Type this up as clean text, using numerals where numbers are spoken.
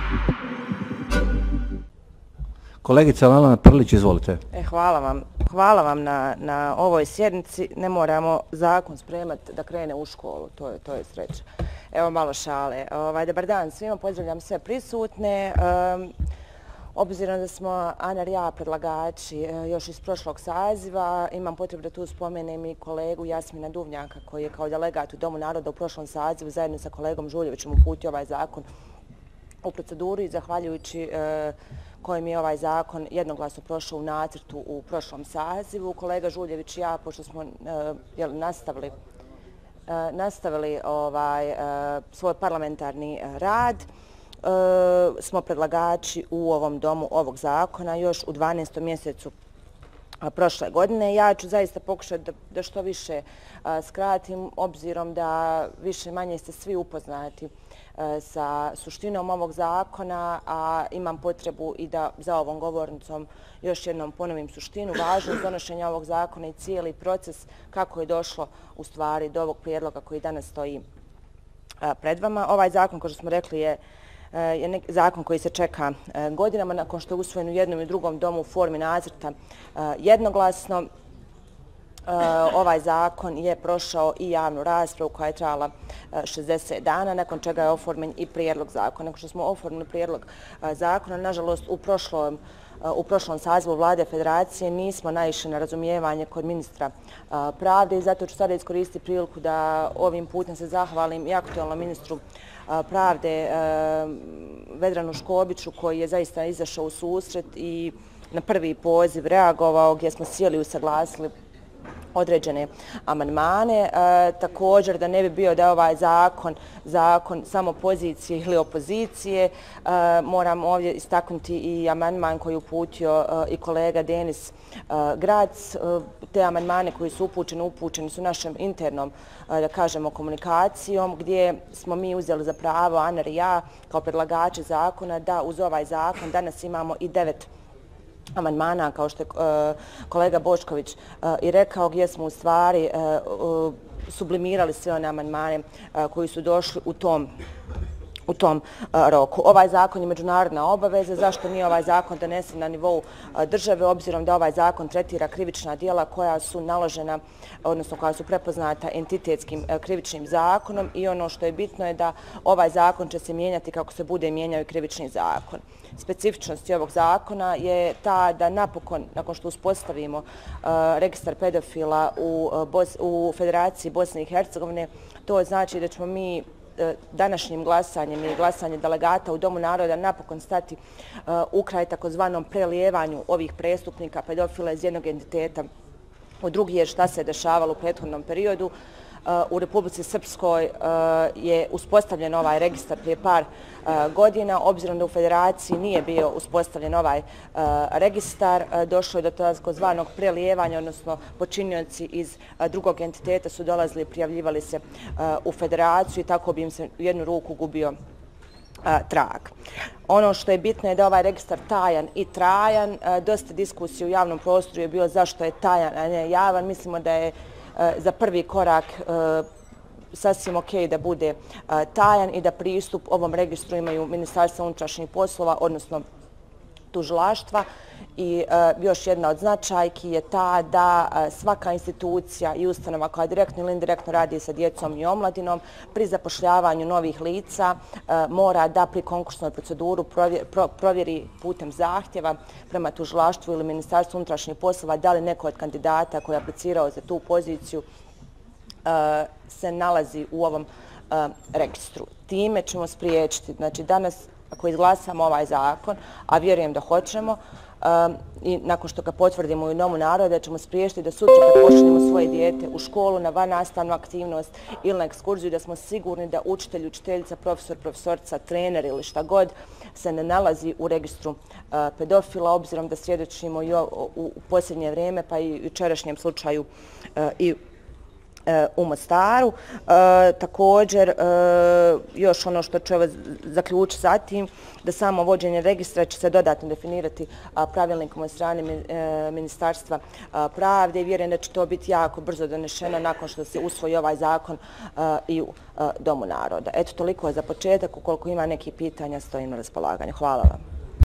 Kolegica Lalana Prlić, izvolite. Hvala vam na ovoj sjednici. Ne moramo zakon spremati da krene u školu, to je sreća. Evo malo šale. Dobar dan svima, pozdravljam sve prisutne. Obzirom da smo Ana i ja predlagači još iz prošlog saziva, imam potrebu da tu spomenem i kolegu Jasmina Duvnjaka koji je kao delegat u Domu naroda u prošlom sazivu zajedno sa kolegom Žuljevićem uputio ovaj zakon u proceduru i zahvaljujući kojim je ovaj zakon jednoglasno prošao u nacrtu u prošlom sazivu. Kolega Žuljević i ja, pošto smo nastavili svoj parlamentarni rad, smo predlagači u ovom domu ovog zakona još u 12. mjesecu prošle godine. Ja ću zaista pokušati da što više skratim, obzirom da više manje ste svi upoznati sa suštinom ovog zakona, a imam potrebu i da za ovom govornicom još jednom ponovim suštinu, važnost donošenja ovog zakona i cijeli proces kako je došlo u stvari do ovog prijedloga koji danas stoji pred vama. Ovaj zakon, kao što smo rekli, je zakon koji se čeka godinama nakon što je usvojen u jednom i drugom domu u formi nacrta jednoglasno. Ovaj zakon je prošao i javnu raspravu koja je trajala 60 dana, nakon čega je oformljen i prijedlog zakona. Nakon što smo oformili prijedlog zakona, nažalost u prošlom sazivu Vlade Federacije nismo naišli na razumijevanje kod ministra pravde i zato ću sada iskoristiti priliku da ovim putem se zahvalim i aktualnom ministru pravde Vedranu Škobiću koji je zaista izašao u susret i na prvi poziv reagovao gdje smo sjeli i usaglasili određene amandmane. Također da ne bi bio da je ovaj zakon samo pozicije ili opozicije, moram ovdje istaknuti i amandman koji je uputio i kolega Denis Grac. Te amandmane koji su upućeni su našom internom, da kažemo, komunikacijom gdje smo mi uzeli za pravo, Ana i ja, kao predlagači zakona, da uz ovaj zakon danas imamo i 9 amandmana, kao što je kolega Bošković i rekao, gdje smo u stvari sublimirali sve one amandmane koji su došli u tom roku. Ovaj zakon je međunarodna obaveza. Zašto nije ovaj zakon donesen na nivou države, obzirom da ovaj zakon tretira krivična djela koja su naložena, odnosno koja su prepoznata entitetskim krivičnim zakonom i ono što je bitno je da ovaj zakon će se mijenjati kako se bude mijenjao i krivični zakon. Specifičnost ovog zakona je ta da napokon, nakon što uspostavimo registar pedofila u Federaciji Bosne i Hercegovine, to znači da ćemo mi današnjim glasanjem i glasanjem delegata u Domu naroda napokon stati u kraj takozvanom prelijevanju ovih prestupnika pedofila iz jednog entiteta u drugi, jer šta se dešavalo u prethodnom periodu. U Republici Srpskoj je uspostavljen ovaj registar prije par godina. Obzirom da u Federaciji nije bio uspostavljen ovaj registar, došlo je do takozvanog prelijevanja, odnosno počinioci iz drugog entiteta su dolazili i prijavljivali se u Federaciju i tako bi im se u jednu ruku gubio trag. Ono što je bitno je da ovaj registar tajan i trajan. Dosta diskusije u javnom prostoru je bilo zašto je tajan, a ne javan. Mislimo da je za prvi korak sasvim ok da bude tajan i da pristup ovom registru imaju Ministarstvo unutrašnjih poslova, odnosno tužilaštva. I još jedna od značajki je ta da svaka institucija i ustanova koja direktno ili indirektno radi sa djecom i omladinom pri zapošljavanju novih lica mora da pri konkursnoj proceduru provjeri putem zahtjeva prema tužilaštvu ili Ministarstvu unutrašnjih poslova da li neko od kandidata koji je aplicirao za tu poziciju se nalazi u ovom registru. Time ćemo spriječiti, znači danas ako izglasamo ovaj zakon, a vjerujem da hoćemo, i nakon što ga potvrdimo u Domu naroda ćemo spriječiti da sutra kad pošaljemo svoje dijete u školu na vannastavnu aktivnost ili na ekskurziju, da smo sigurni da učitelj, učiteljica, profesor, profesorica, trener ili šta god se ne nalazi u registru pedofila, obzirom da svjedočimo i u posljednje vrijeme, pa i u jučerašnjem slučaju i u Mostaru. Također, još ono što ću zaključiti sa tim, da samo vođenje registra će se dodatno definirati pravilnikom od strane Ministarstva pravde i vjerujem da će to biti jako brzo donešeno nakon što se usvoji ovaj zakon i u Domu naroda. Eto, toliko je za početak. Ukoliko ima nekih pitanja, stojim na raspolaganju. Hvala vam.